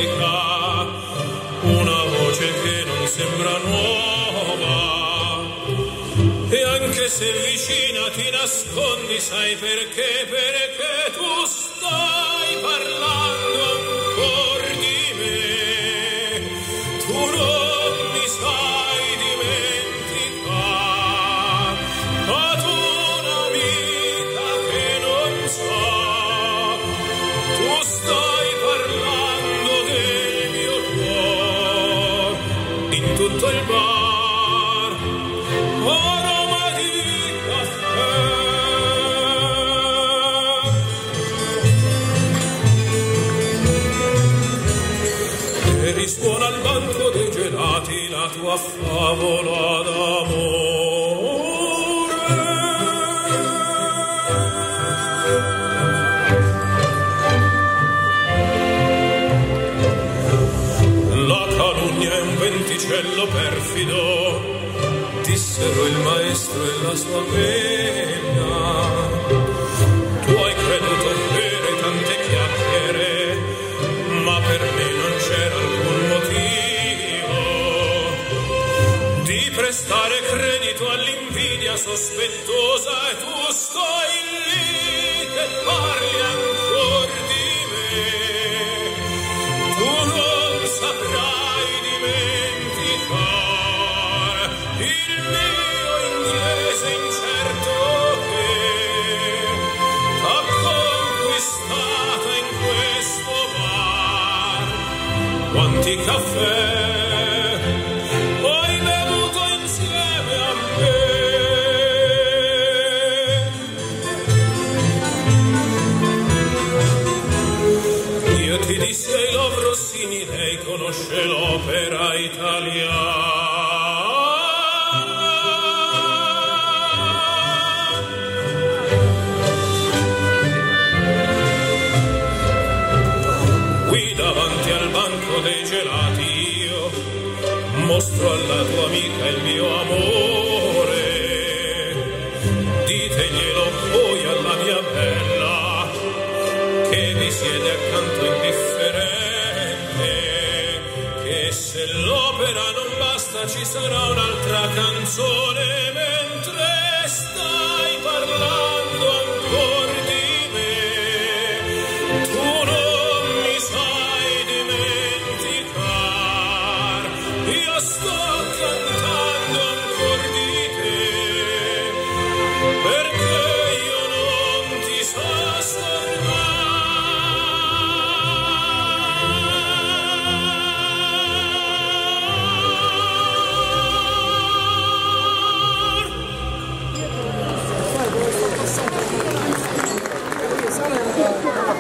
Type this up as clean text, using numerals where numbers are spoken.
dimentica, una voce che non sembra nuova, e anche se vicina ti nascondi, sai perché? Perché tu stai parlando ancora di me, tu non mi sai dimenticare, ma tu un'amica che non sa, tu stai parlando del mio cuore in tutto il bar, aroma di caffè. E risuona al banco dei gelati la tua favola d'amore. La calunnia è un venticello perfido, dissero il maestro e la sua penna. Tu hai creduto avere tante chiacchiere, ma per me non c'era alcun motivo di prestare credito all'invidia sospettosa, e tu stai lì che parli ancora di me, tu non saprai dimenticare il mio inglese incerto che t'ha conquistata in questo bar. Quanti caffè hai bevuto insieme a me? Io ti dissi ai Love Rossini, lei conosce l'opera italiana. Qui davanti al banco dei gelati io mostro alla tua amica il mio amore. Diteglielo poi alla mia bella che mi siede accanto indifferente, che se l'opera non basta ci sarà un'altra canzone mentre stai parlando ancora